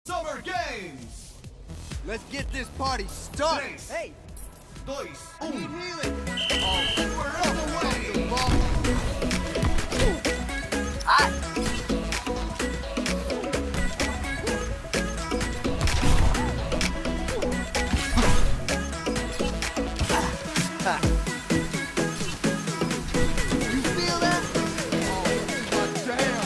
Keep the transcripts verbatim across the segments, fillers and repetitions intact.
Summer Games! Let's get this party started. Tres, Hey, dois, I um. need healing. Oh, we're on the way! You feel that? Oh, damn.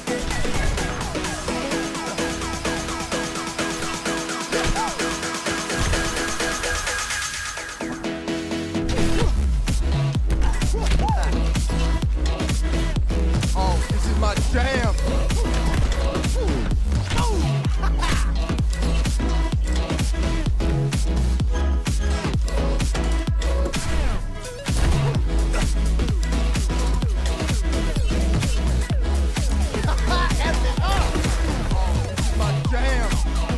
Oh, this is my jam. My jam.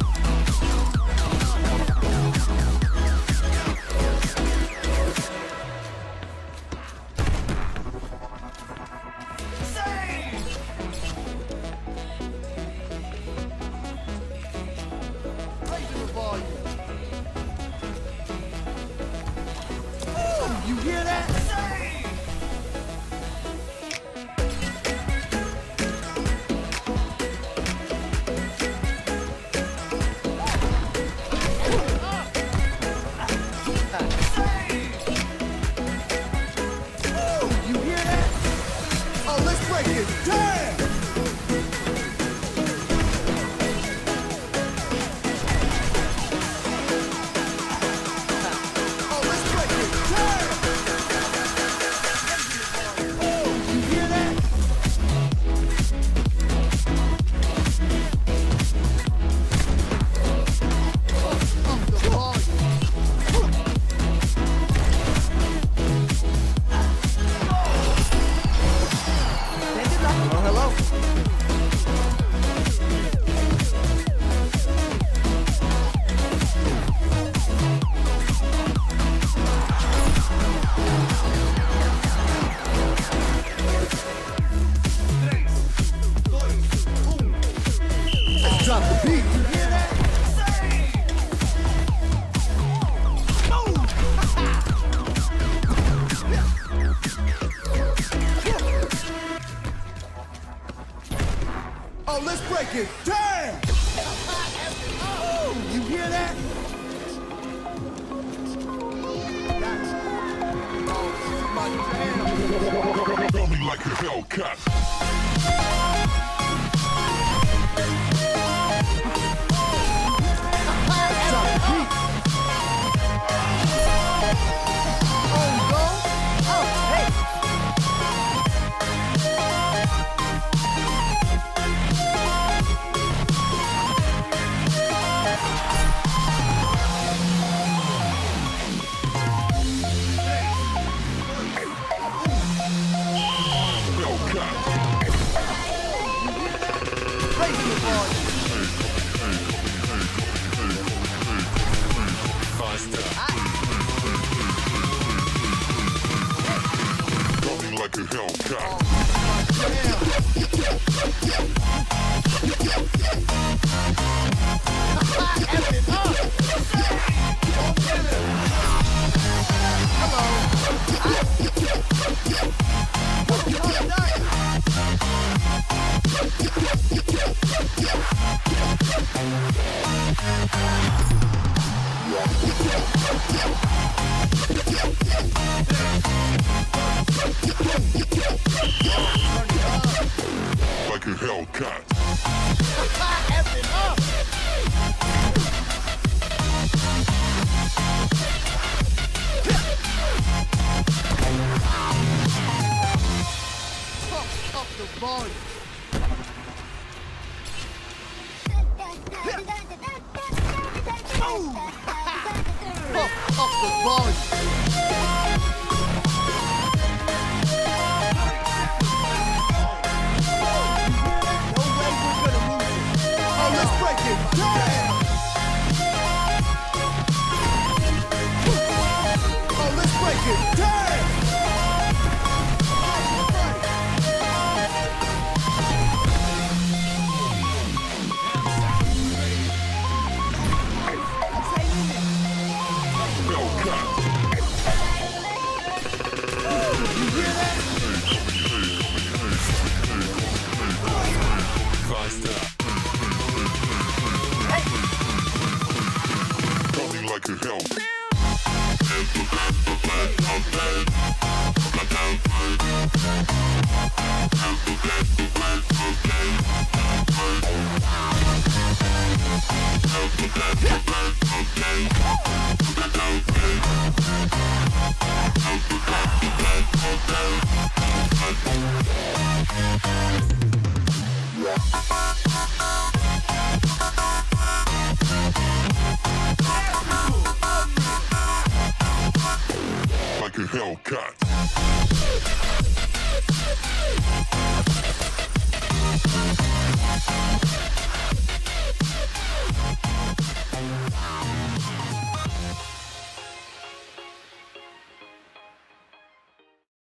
Save! Raising the volume. Oh, you hear that? Save! Oh, you hear that? Oh, let's break it. Damn! Oh, let's break it. Damn! Oh, you hear that? Oh, up the volume. Hello, hello. Tres, dois, um. Let's drop the beat. You hear that? Save! Oh, let's break it. Damn! Oh, you hear that? That's, oh, this is my jam. Feel me like a Hellcat. Drop the beat. Oh, go. Oh, hey. Hellcat. Raise the volume. Feel me like a Hellcat. Damn. Like a Hellcat. Up the volume. Up, up the volume. No way we're gonna lose it. Oh, let's break it. Damn! Oh, let's break it. Damn! Yeah.